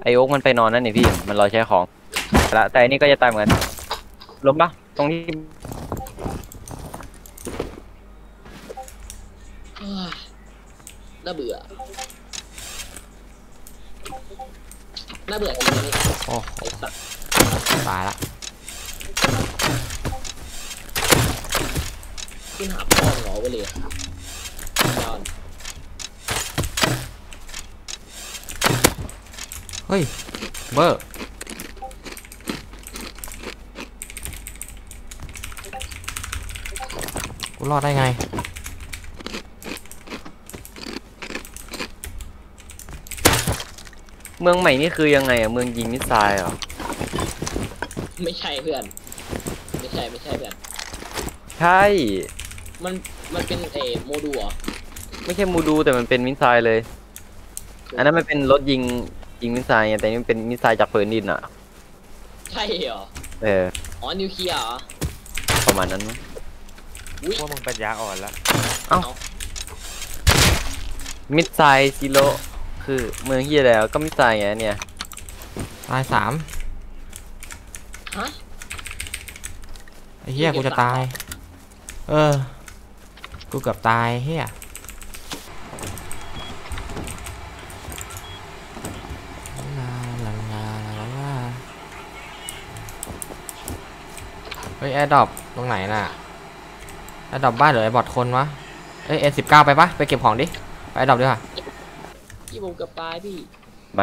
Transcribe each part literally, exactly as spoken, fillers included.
ไอโอ๊กมันไปนอนนั่นนี่พี่มันรอใช้ของละแต่อันนี้ก็จะตายเหมือนกันล้มปะตรงนี้น่าเบื่อน่าเบื่อจริงๆเลยโอ้ไอ้สัตว์ตายละขึ้นหาพ่อเหงาไปเลยยอนเฮ้ยเบอร์กูรอดได้ไงเมืองใหม่นี่คือยังไงอะเมืองยิงมิสไซล์เหรอไม่ใช่เพื่อนไม่ใช่ไม่ใช่เพื่อนใช่มันมันเป็นเอโมดูลเหรอไม่ใช่มูดูแต่มันเป็นมิสไซล์เลยอันนั้นมันเป็นรถยิงยิงมิสไซล์ไงแต่นี่มันเป็นมิสไซล์จากพื้นดินอะใช่เหรอเอออ๋อนิวเคลียร์เหรอประมาณนั้นมั้งอุ้ยพวกมึงปัญญาอ่อนละมิสไซล์ซิโร่คือเมืองเฮียแล้วก็มิสไซล์ไงเนี่ยตายสามฮะไอ้เหี้ยกูจะตายเออกูเกือบตายเหี้ยลาลาลาลาลาเฮ้ยแอร์ดรอปตรงไหนน่ะแอร์ดรอปบ้านหรือไอ้บอทคนวะเอ้ยเอสิบเก้าไปปะไปเก็บของดิไปแอร์ดรอปดีกว่าพี่ผมเกับตายพี่มา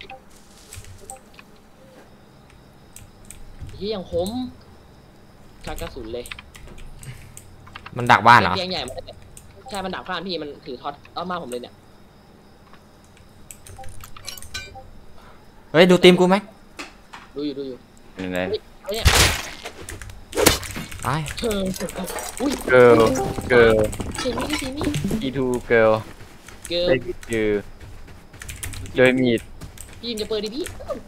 ที่ยังคมชักกระสุนเลยมันดักบ้านเหรอเพียงใหญ่มันใช่มันดักบ้านพี่มันถือท็อตเอามาผมเลยเนี่ยเฮ้ยดูทีมกูไหมดูอยู่ดูอยู่เป็นไงเฮ้ยเนี่ยตายเธออุ้ย girl girl เสียงนี่เสียงนี่ e two girl เกิร์ลได้คือโดยมีดพี่ยิมจะเปิดดิพี่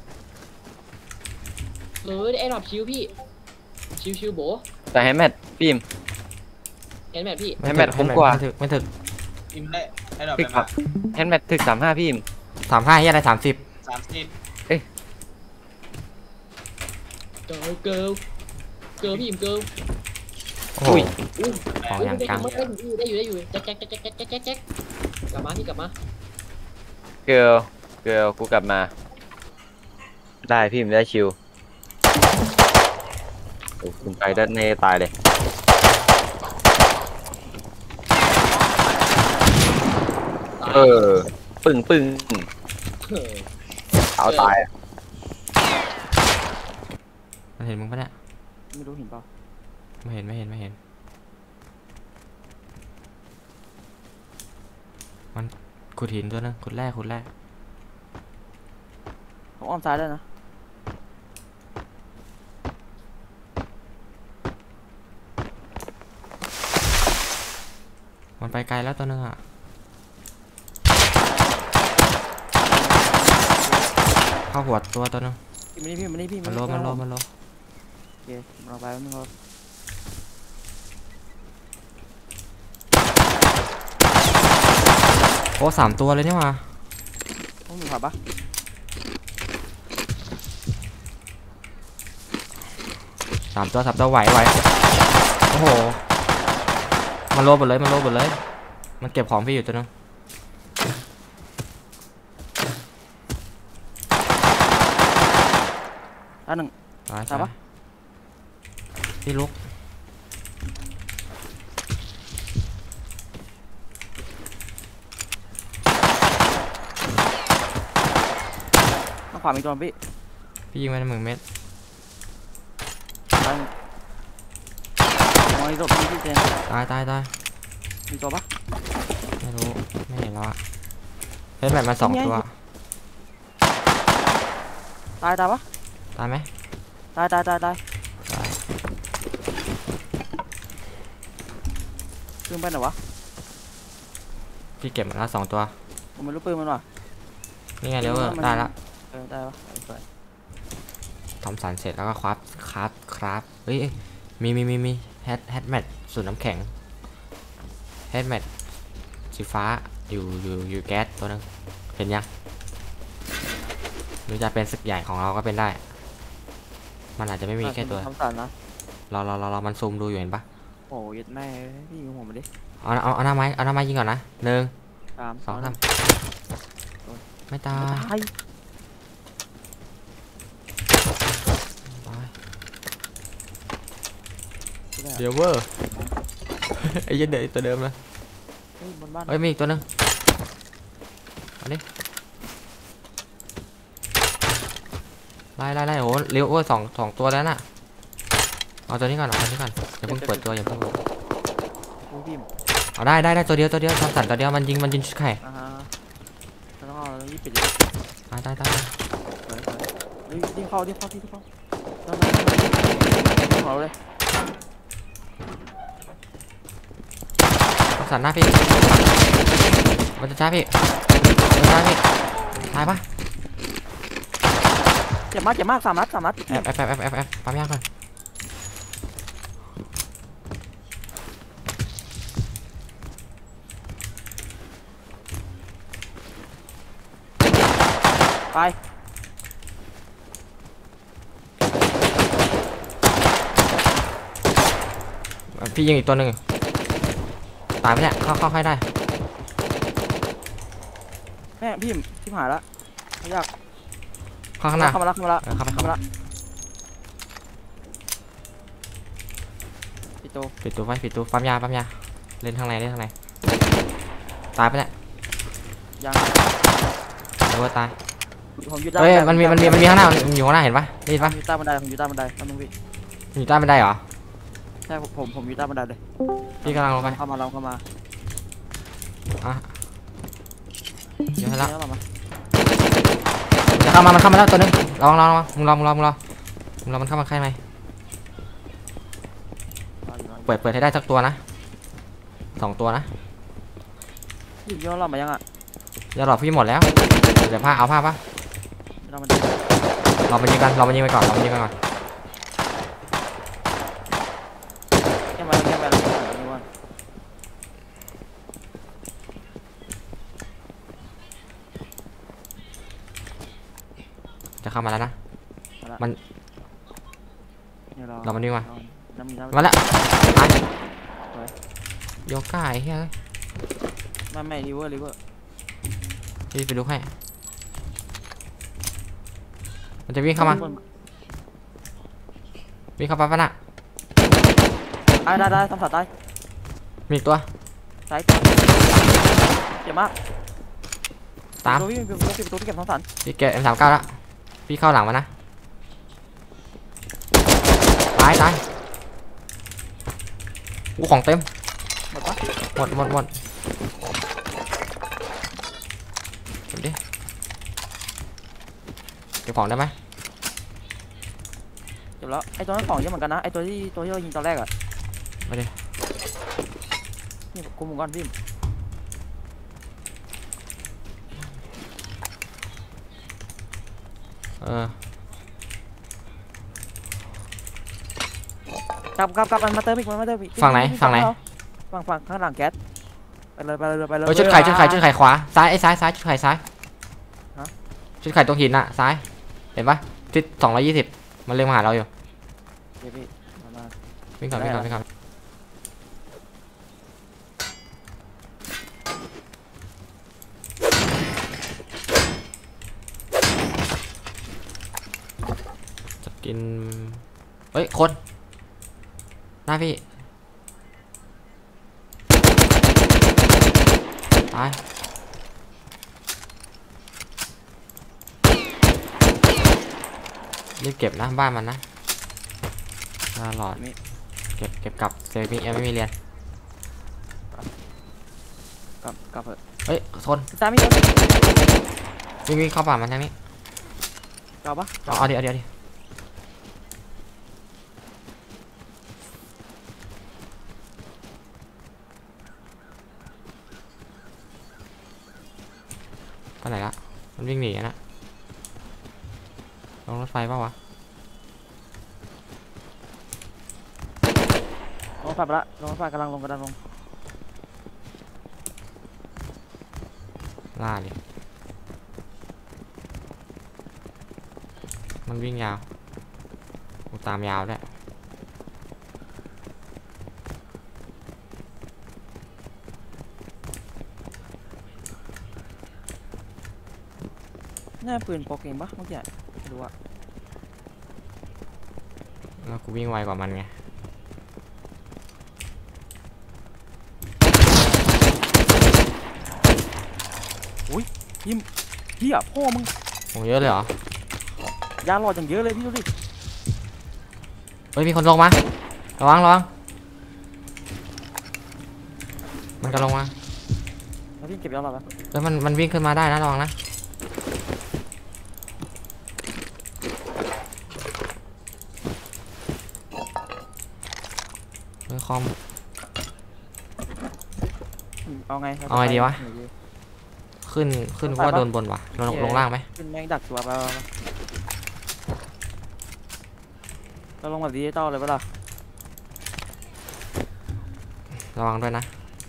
เออได้ไอ้รอบชิวพี่ชิวชิวโบแต่ให้แมทฟิล์มเห็นไหมพี่ให้แมทคุ้มกว่าไม่ถึกไม่ถึกอิมได้ให้ดอกถึไปกครัมาบให้แมทถึกสามห้าพิมสามห้าเฮียอะไรสามสิบสามสิบเกิร์ลเกิร์ลเกิร์ลพี่ยิมเกิร์ลโอ้โหอุ้ยอุ้ยของอย่างกลางได้อยู่ได้อยู่ได้อยู่แจ๊กแจ๊กแจ๊กแจ๊กแจ๊กแจ๊กแจ๊กกลับมาพี่กลับมา girl girl กูกลับมา ได้พิมได้ชิวโอ้คุณไปด้านในตายเลยเออปึ้งปึ้งเออเอาตายอะมันเห็นมึงปะเนี่ยไม่รู้เห็นเปล่าไม่เห็นไม่เห็นไม่เห็นมันขุดหินตัวนึงขุดแร่ขุดแร่ผมอ้อมซ้ายได้นะมันไปไกลแล้วตัวนึงอ่ะเข้าหัวตัวตัวนึงพี่มานี่พี่มานี่พี่มันโลมันโลมันโลโอเคเราไปแล้วมึงรอโอ้สามตัวเลยนี่หว่าพวกมึงขับปะสามตัวสามตัวไหวไหวโอ้โหมันโลหมดเลยมันโลหมดเลยมันเก็บของพี่อยู่ตัวนึงอันหนึ่งตายตายปะพี่ลุกต้องขวามีตัวพี่พี่ยิงไปหนึ่งเม็ดตายมองอีกตัวพี่พี่เจนตายตายตายมีตัวปะไม่รู้ไม่เห็นแล้วอะเล่นแบบมาสองตัวตายตายปะตายไหมตายตายตายตายตายปืนไปไหนวะพี่เก็บมาแล้วสองตัวผมไม่รู้ปืนมันว่ะนี่ไงเร็วเออได้ละเออได้ปะไปทำสารเสร็จแล้วก็คราฟคราฟคราฟเฮ้ยเอ้ยมีมีมีมีแฮทแฮทแมทสูตรน้ำแข็งแฮทแมทสีฟ้าอยู่อยู่อยู่แก๊สตัวนึงเห็นยังหรือจะเป็นศึกใหญ่ของเราก็เป็นได้ มันอาจจะไม่มีแค่ตัวทำสันนะเราเราเราเรามันซูมดูอยู่เห็นปะโอ้ยแม่พี่ยิงผมมาดิเอาเอาเอาหน้าไม้เอาหน้าไม้ยิงก่อนนะหนึ่งสามสองสามไม่ตาตายยตายเดี๋ยวเวอร์ ไอ้ยันเดย์ตัวเดิมเลยเฮ้ยบนบ้านเฮ้ยมีอีกตัวหนึงอันนี้ไล่ไล่ไล่โอ้โหเลี้ยวโอ้ยสองสองตัวแล้วน่ะเอาตัวนี้ก่อนเอาตัวนี้ก่อนอย่าเพิ่งเปิดตัวอย่าเพิ่งโอ้ยพี่เอาได้ได้ได้ตัวเดียวตัวเดียวทำสันตัวเดียวมันยิงมันยิงชุดไข่อ่าฮะเราต้องเอายี่สิบดิตายตายตายสวยสวยรีบรีบเข้ารีบเข้ารีบเข้าเราเราเราเลยทำสันหน้าพี่มันจะช้าพี่มันจะช้าพี่ตายปะเจ็บมากเจ็บมากสามนัดสามนัดแอบแอบแอบแอบแอบปั๊มยากก่อนไปพี่ยิงอีกตัวหนึ่งตายไปเนี่ยเข้าเข้าให้ได้แม่พี่ที่หายละไม่ยากเข้าข้างหน้าเข้ามาละเข้ามาละเออเข้าไปเข้าไปละพี่โตปิดตัวไว้ปิดตัวปั๊มยาปั๊มยาเล่นข้างในเล่นข้างในตายไปเนี่ยยังเดี๋ยวว่าตายผมอยู่เฮ้ยมันมีมันมีมันมีข้างหน้ามันอยู่ข้างหน้าเห็นปะได้ยินผปะมอยู่ใต้บันไดผมอยู่ใต้บันไดนั่นมึงพี่มันอยู่ใต้บันไดเหรอใช่ผมผมผมอยู่ใต้บันไดเลยพี่กำลังลงไปเข้ามาเราเข้ามาอ่ะเดี๋ยวให้แล้วเดี๋ยวเรามาจะเข้ามามันเข้ามาแล้วตัวหนึงลองลองลองมึงรอมึงรอมึงรอมึงรอมันเข้ามาใกล้ไหมเปิดเปิดให้ได้สักตัวนะสองตัวนะพี่ย้อนเรามายังอ่ะอย่ารอพี่หมดแล้วเดี๋ยวผ้าเอาผ้าปะเรามาเรามายิงกันเรามายิงไปก่อนเรามายิงกันก่อนแก้มาแก้มาแก้มาจะเข้ามาแล้วนะเดี๋ยวเราเรามาดีกว่าน้ำมีน้ำมาแล้วตายโยก้าไอ้เฮ้ยไม่ไม่ริเวอร์ริเวอร์พี่ไปดูให้มันจะวิ่งเข้ามาวิ่งเข้าไปปะน่ะได้ได้ได้ทำสัตว์ได้มีอีกตัวใช่เจ็บมากตามตัวพี่เป็นตัวที่เป็นตัวที่เก็บทำสัตว์พี่เก็บ เอ็ม สามสิบเก้า แล้วพี่เข้าหลังมานะตายตายกูของเต็มหมดปะหมดหมดหมดเก็บดิเก็บของได้ไหมเจ็บแล้วไอตัวนั้นของเยอะเหมือนกันนะไอตัวที่ตัวที่เรายิงตอนแรกอะมาดินี่คุมก่อนพี่เออกลับกลับกลับมันมาเติมอีกมันมาเติมอีกฝั่งไหนฝั่งไหนฝั่งฝั่งข้างหลังแก๊สไปเลยไปเลยไปเลยเออชุดไข่ชุดไข่ชุดไข่ขวาซ้ายไอ้ซ้ายซ้ายชุดไข่ซ้ายฮะชุดไข่ตรงหินน่ะซ้ายเห็นปะทิศสองร้อยยี่สิบมันเล็งมาหาเราอยู่เดี๋ยวพี่มามาวิ่งก่อนวิ่งก่อนวิ่งก่อนจะกินเฮ้ยคนหน้าพี่ตายรีบเก็บนะบ้านมันนะตลอดเก็บเก็บกลับเซมิยังไม่มีเรียนกลับกลับเถอะเฮ้ยทนตามไม่เจอวิ่งวิ่งเข้าป่ามันทางนี้กลับปะเอาเอาเดี๋ยวเอาเดี๋ยวดิไปไหนละมันวิ่งหนีอะนะลงรถไฟเปล่าวะลงไฟไปละลงไฟกำลังลงกำลังลงล่าดิมันวิ่งยาวกูตามยาวด้วยน่าปืนปอกเองปะเมื่อกี้ไม่รู้อะแล้วกูวิ่งไวกว่ามันไงเฮียพ่อมึงโอ้เยอะเลยเหรอยาหลอดอย่างเยอะเลยพี่ดูดิเฮ้ยมีคนลงมาระวังระวังมันก็ลงมาแล้วพี่เก็บยาหลอดปะเฮ้ยมันมันวิ่งขึ้นมาได้นะระวังนะเฮ้ยคอมเอาไงเอาไงดีวะ ขึ้นขึ้นว่าโดนบนวะลงลงล่างไหมขึ้นแม่งดักตัวไปเราลงแบบดิจิตอลเลยปะล่ะระวังด้วยนะ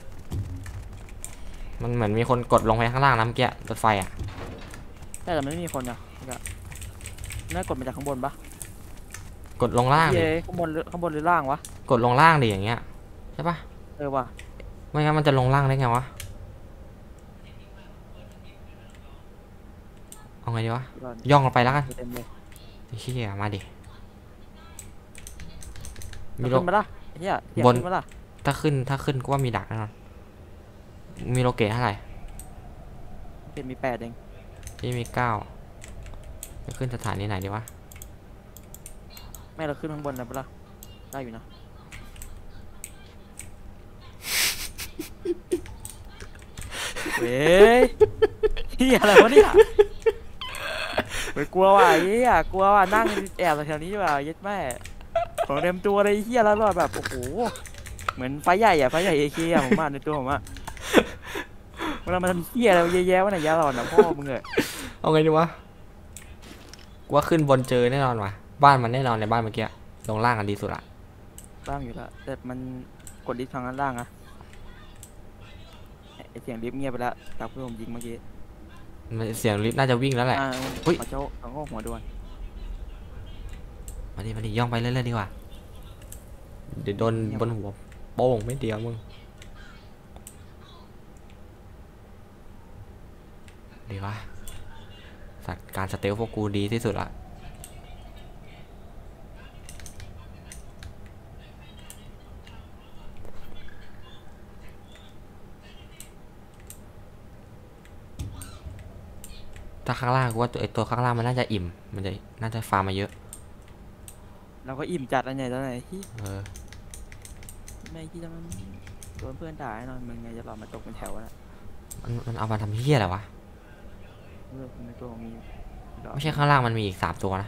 มันเหมือนมีคนกดลงไปข้างล่างนะเมื่อกี้รถไฟอ่ะแต่แต่มันไม่มีคนอะน่ากดมาจากข้างบนปะกดลงล่างดิเย้ข้างบนหรือข้างบนหรือล่างวะกดลงล่างดิอย่างเงี้ยใช่ปะเออว่ะไม่งั้นมันจะลงล่างได้ไงวะเอาไงดีวะย่องลงไปแล้วกันเต็มเลยไอ้เหี้ยมาดิมีมีรโลถมาละไอ้เหี้ยเสียงบนขึ้นมาละถ้าขึ้นถ้าขึ้นก็ว่ามีดักแน่นอนมีโลเกตเท่าไหร่เป็นมีแปดเองพี่มีเก้าจะขึ้นสถานีไหนดีวะแม่เราขึ้นข้างบนนะปะล่ะได้อยู่นะเว้ยเฮียอะไรวะเนี่ยเฮ้ยกลัวว่ะไอ้เฮียกลัวว่ะนั่งแอบแถวนี้ว่ะยัดแม่ของเต็มตัวเลยเฮียแล้วรอดแบบโอ้โหเหมือนไฟใหญ่อะไฟใหญ่เอเคอะผมว่าในตัวผมอะเวลามันทำเฮียอะไรเยอะแยะวะเนี่ยยาหลอนนะพ่อมึงเลยเอาไงดีวะกูว่าขึ้นบนเจอแน่นอนว่ะบ้านมันแน่นอนในบ้านเมื่อกี้ลงล่างกันดีสุดละล่างอยู่แล้วแต่มันกดลิฟต์ทางด้านล่างอะไอเสียงลิฟต์เงียบไปแล้วจากที่ผมยิงเมื่อกี้มันเสียงลิฟต์น่าจะวิ่งแล้วแหละอ่าอุ๊ยขอโจ้ขอโจ้หัวด่วนมาดิมาดิย่องไปเรื่อยๆดีกว่าเดี๋ยวโดนบนหัวโป้งไม่เดียวมึงดีวะสัตว์การสเตลพวกกูดีที่สุดละถ้าข้างล่างกูว่าตัวไอตัวข้างล่างมันน่าจะอิ่มมันจะน่าจะฟาร์มมาเยอะเราก็อิ่มจัดอันไหนตอนไหนที่เออไม่ที่จะมันโดนเพื่อนด่าแน่นอนมึงไงจะหลอกมาตกเป็นแถวนะมันมันเอามาทำเหี้ยอะไรวะเออในตัวของมีอยู่ไม่ใช่ข้างล่างมันมีอีกสามตัวนะ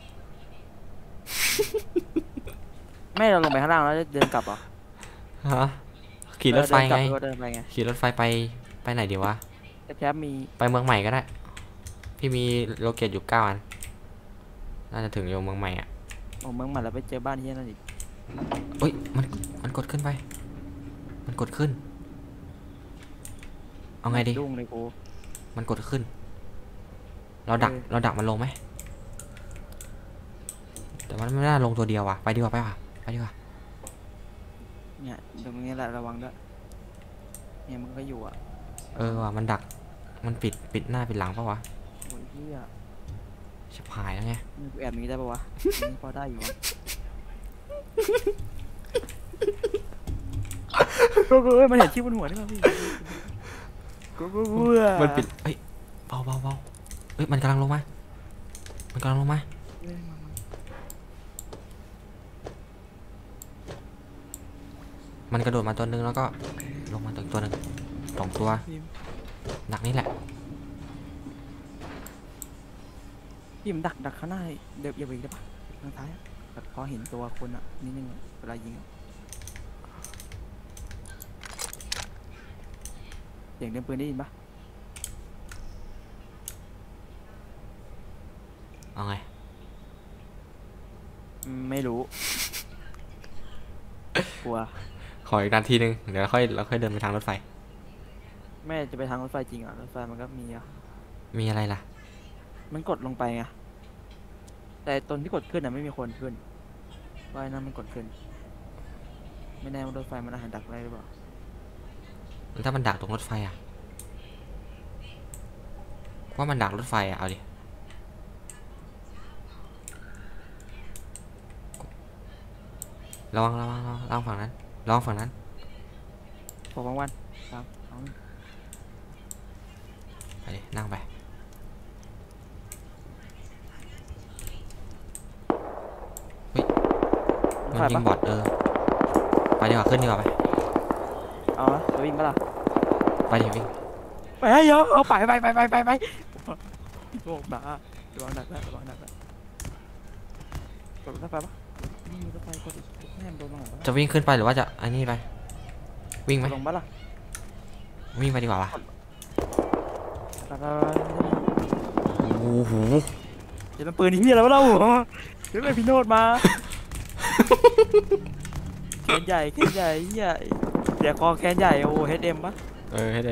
ไม่เราลงไปข้างล่างแล้วเดินกลับเหรอฮะขี่รถไฟเดินกลัไงบหรือว่าเดินไปไงขี่รถไฟไปไปไหนดีวะแต่แคปมีไปเมืองใหม่ก็ได้ พี่มีโลเกตอยู่เก้าอัน น่าจะถึงอยู่เมืองใหม่อ่ะโอ้เมืองใหม่แล้วไปเจอบ้านที่นั่นอีกเอ้ย มัน มันกดขึ้นไป มันกดขึ้น เอาไงดีดุ้งเลยกูมันกดขึ้น เราดักเออเราดักมันลงไหม แต่มันไม่น่าลงตัวเดียวว่ะ ไปดีกว่าไปว่ะไปดีกว่าเนี่ยตรงนี้แหละระวังด้วยเนี่ยมันก็อยู่อ่ะเออว่ะ มันดัก มันปิด ปิดหน้าปิดหลังปะวะโอ้ยเฮียชิบหายแล้วไงนี่กูแอบมีได้ปะวะนี่พอได้อยู่วะกูกูเอ้ยมันเห็นชื่อบนหัวนี่ป่ะพี่กูกูกูอะมันปิดเอ้ย เบาเบาเบาเอ้ย มันกำลังลงมา มันกำลังลงมาเอ้ยมามามันกระโดดมาตัวหนึงแล้วก็ลงมาตัวตัวหนึงสองตัวหนักนี่แหละพี่มันดักดักข้างหน้าเดี๋ยวอย่าไปได้ปะทางซ้ายอะแบบพอเห็นตัวคนอ่ะนิดนึงอะเวลายิงอะเสียงเดินปืนได้ยินปะเอาไงอืมไม่รู้ กลัวขออีกนาทีหนึงเดี๋ยวเราค่อยเราค่อยเดินไปทางรถไฟแม่จะไปทางรถไฟจริงเหรอ่ะรถไฟมันก็มีอ่ะมีอะไรล่ะมันกดลงไปไงแต่ตอนที่กดขึ้นอ่ะไม่มีคนขึ้นว่ายน้ำมันกดขึ้นไม่แน่ว่ารถไฟมันอาจจะดักอะไรหรือเปล่าแล้วถ้ามันดักตรงรถไฟอ่ะว่ามันดักรถไฟอ่ะเอาดิระวังระวังระวังระวังฝั่งนั้นระวังฝั่งนั้นขอวางวันสามสองไปดินั่งไปเฮ้ยมันยิงบอทเออไปดีกว่าขึ้นดีกว่าไปเอาละจะวิ่งปะล่ะไปดิวิ่งไปให้เยอะเอาไปไปไปไปไปไปโลกบ้าระวังหนักนะระวังหนักนะกดรถไฟปะนี่รถไฟกดแม่งโดนมาหรอจะวิ่งขึ้นไปหรือว่าจะอันนี้ไปวิ่งไหมลงปะล่ะวิ่งไปดีกว่าปะไปไปโอ้โหเดี๋ยวมันปืนที่อะไรวะเราเดี๋ยวไปพี่โนดมาแขนใหญ่แขนใหญ่เหี้ยเดี๋ยวคอแขนใหญ่โอ้เฮดเอ็มปะเออให้ได้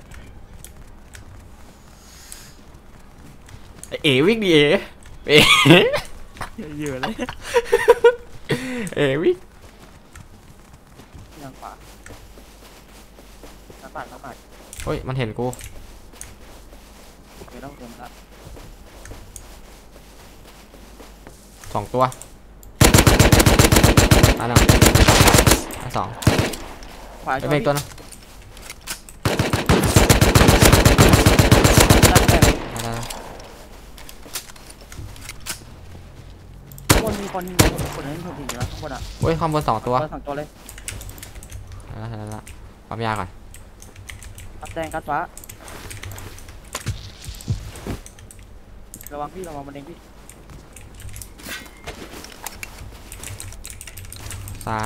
เอ๋วิ่งดิเอ๋เอ๋เยอะเลยเอ๋วิ่งทางขวาน้ำปัดน้ำปัดเฮ้ยมันเห็นกูไม่ต้องเติมละสองตัวอันหนึ่งอันสองขวาไปเบรกตัวนึงได้ได้คนมีคนคนนั้นถูกถึงแล้วข้างบนอ่ะเฮ้ยข้างบนสองตัวสองตัวเลยได้แล้วได้แล้วปั๊มยาก่อนกัดแดงกัดฟ้าระวังพี่ระวังมันเองพี่ซา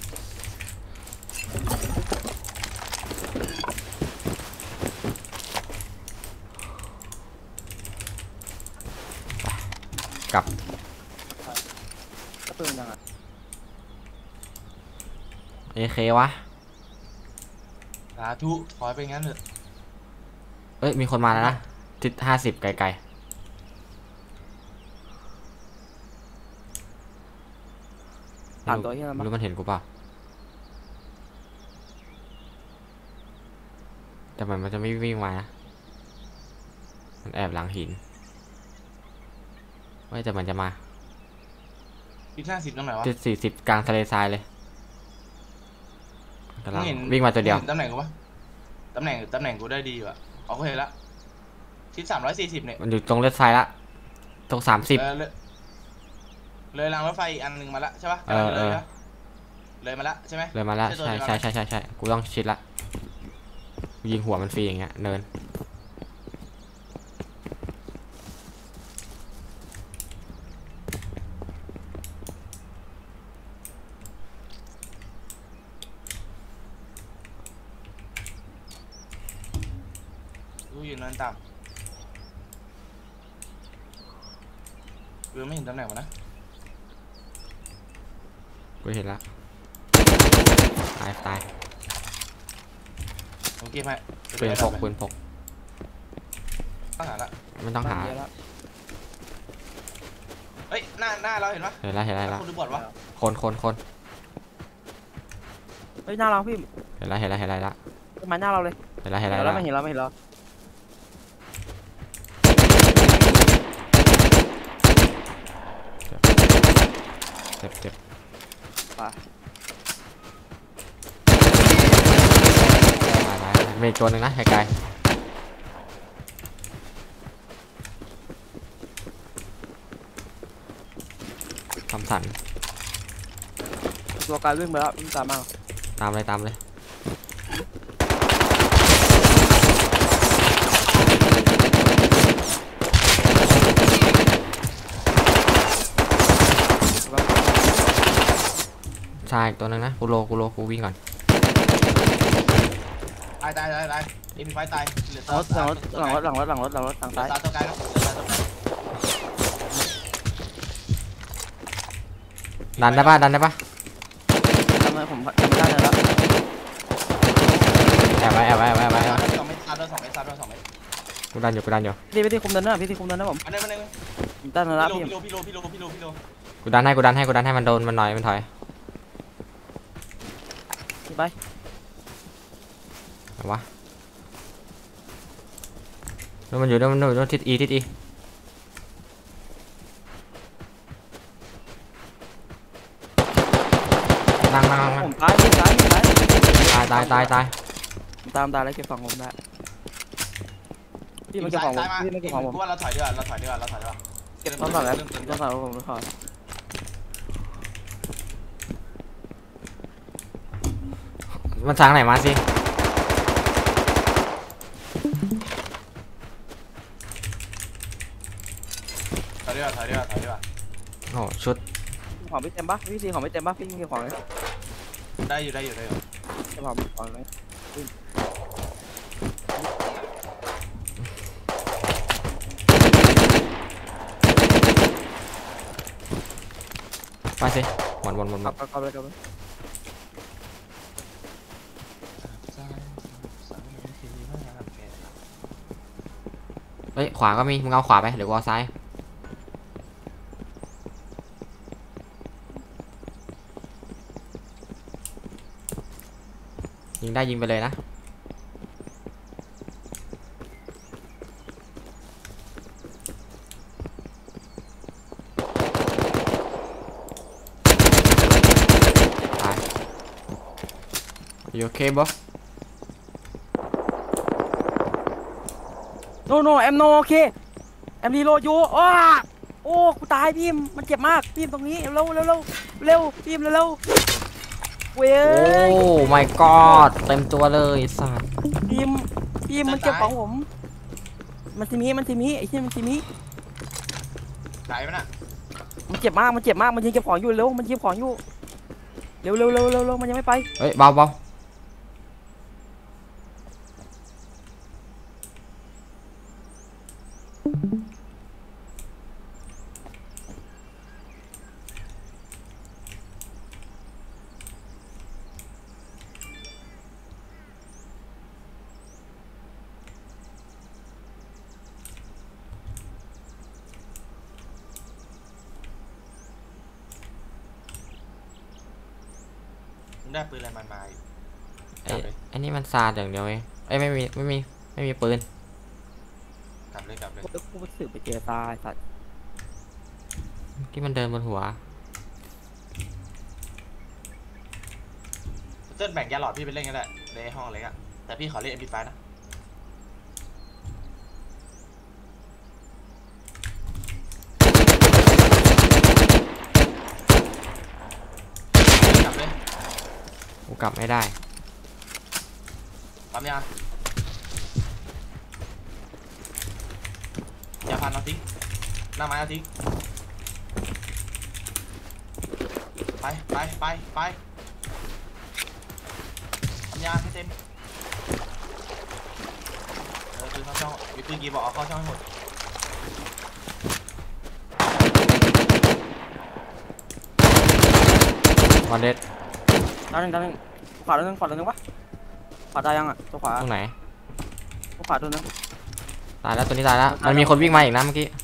ไปกลับก็ปืนยังอ่ะเอเควะสาธุขอให้เป็นงั้นเถอะเอ้ยมีคนมาแล้วนะทิศห้าสิบไกลๆสามตัวที่เรามารู้มันเห็นกูเปล่าแต่มันมันจะไม่วิ่งมานะมันแอบหลังหินไม่แต่มันจะมาที่ห้าสิบตรงไหนวะจุดสี่สิบกลางทะเลทรายเลยกำลังมึงเห็นวิ่งมาตัวเดียวมึงห็นตำแหน่งกูปะตำแหน่งตำแหน่งกูได้ดีว่ะเอาก็เห็นละที่สามร้อยสี่สิบเนี่ยมันอยู่ตรงเลือดไฟละตรงสามสิบเออเลยเลยรางรถไฟอีกอันหนึ่งมาละใช่ปะเออเออเลยปะเลยมาละใช่ไหมเลยมาแล้วใช่ตัวใช่เดียวกันใช่ใช่ใช่ใช่กูต้องชิดละกูยิงหัวมันฟรีอย่างเงี้ยเนินกูอยู่เนินต่ำกูยังไม่เห็นตำแหน่งมันนะกูเห็นละตายตายผมเก็บให้ปืนพกปืนพกต้องหาละไม่ต้องหาเยอะแล้วเฮ้ยหน้าหน้าเราเห็นปะเห็นละเห็นละเห็นละคุณดูบอดวะคนคนคนเฮ้ยหน้าเราพี่เห็นละเห็นละเห็นละเห็นละมาหน้าเราเลยเห็นละเห็เห็นนละแล้วไม่เห็นเราไม่เห็นเราเจ็บเจ็บไปตายตายมีอีกตัวหนึ่งนะไกลๆทำสันตัวกายวิ่งไปแล้ววิ่งตามมาตามเลยตามเลย ใช่อีกตัวหนึงนะกูโลกูโลกูวิ่งก่อนตายตายตายตายเอ็มไฟตายเหลือหลังรถหลังรถหลังรถหลังรถหลังรถหลังรถทางเหลือซ้ายตาตัวไกลนะเหลือตาตัวไกลดันได้ปะดันได้ปะทำไมผมทำไม่ได้เลยแล้วแอบไว้แอบไว้แอบไว้แอบไว้แอบไว้สองเมตรซัดด้วยสองเมตรซัดด้วยสองเมตรกูดันอยู่กูดันอยู่พี่พี่ที่คุมเดินหน้าพี่ที่คุมเดินหน้าผมอันนี้มันนึงด้านนั้นพี่พี่โลพี่โลพี่โลพี่โลพี่โลกูดันให้กูดันให้กูดันให้มันโดนมันหน่อยมันถอยไปอะไรวะแล้วมันอยู่แล้วมันอยู่แล้วทิศอีทิศอีนั่งนั่งนั่งผมตายพี่ตายพี่ตายตายตายตายตายตามตายแล้วเก็บฝั่งผมได้พี่มันเก็บของผมพี่มันเก็บของผมกูว่าเราถอยดีกว่าเราถอยดีกว่าเราถอยดีกว่าเก็บต้นก่อนแล้วต้นก่อนผมไม่ขอมันทางไหนมาสิถอยดีกว่าถอยดีกว่าถอยดีกว่าโอ้ชุดของไม่เต็มปะพี่ซีของไม่เต็มปะพี่เก็บของเลยได้อยู่ได้อยู่ได้อยู่เก็บของของเลยไปสิหมดหมดหมดหมกลัดบกลับเลยกลับเลยเฮ้ยขวาก็มีมึงเอาขวาไปหรือว่าเอาซ้ายยิงได้ยิงไปเลยนะตายอยู่โอเคบอโนโนแอมโนโอเคแอมรีโหลดอยู่อ้าโอ้กูตายพี่มันเจ็บมากพี่ตรงนี้เร็วเร็วเร็วเร็วพี่เร็วเร็วเว้ยโอ้ my god เต็มตัวเลยสัตว์พี่พี่มันเจ็บของผมมันทีนี้มันทีนี้ไอ้ที่มันทีนี้ตายไหมน่ะมันเจ็บมากมันเจ็บมากมันยิงเก็บของอยู่เร็วมันยิงของอยู่เร็วเร็วเร็วเร็วเร็วมันยังไม่ไปเฮ้ยเบาเบาได้ปืนอะไรมันมาอยู่ไอ้ไอ้นี่มันซาดอย่างเดียวเองไอ้ยไม่มีไม่มีไม่มีปืนกลับเลยกลับเลยกูไปสืบไปเจอตายสัตว์ที่มันเดินบนหัวเติ้ลแบ่งยาหลอดพี่ไปเล่นกันแหละในห้องเล็กอะแต่พี่ขอเล่น เอ็ม พี ไฟว์ นะกลับเลยกูกลับไม่ได้ปั๊มยาอย่าพันเอาทิ้งหน้าไม้เอาทิ้งไปไปไปไปปั๊มยาให้เต็มเออปืนเข้าช่องมีปืนกี่บอกเอาเข้าช่องให้หมดวันเด็ดดาวหนึ่งดาวหนึ่งขวาดาวหนึ่งขวาดาวหนึ่งปะขวาตายยังอ่ะตัวขวาตรงไหนตัวขวาตัวนึงตายแล้วตัวนี้ตายแล้วมันมีคนวิ่งมาอีกนะเมื่อกี้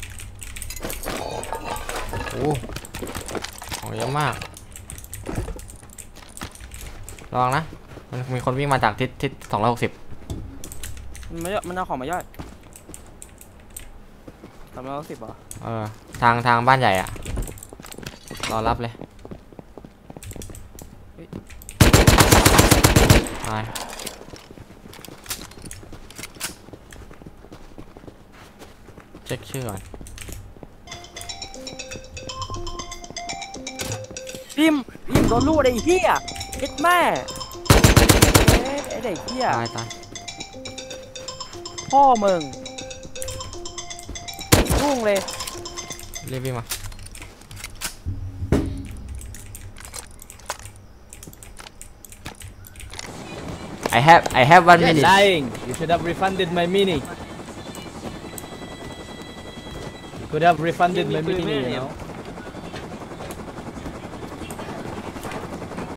โอ้ของเยอะมากลองนะมันมีคนวิ่งมาจากทิศทิศสองร้อยหกสิบมันไม่มันเอาของมาย่อยทำแล้วสิบเหรอเออทางทางบ้านใหญ่อะรอรับเลยตายเช็คชื่อก่อนพิมพิมโดนลูกไอ้เหี้ยเอ็ดแม่เอ๊ะไอ้เด็กเหี้ยตายตายพ่อมึงรุ่งเลยรีบวิ่งมา I have I have one minute Lying. You should have refunded my mini. You could have refunded my mini, you know.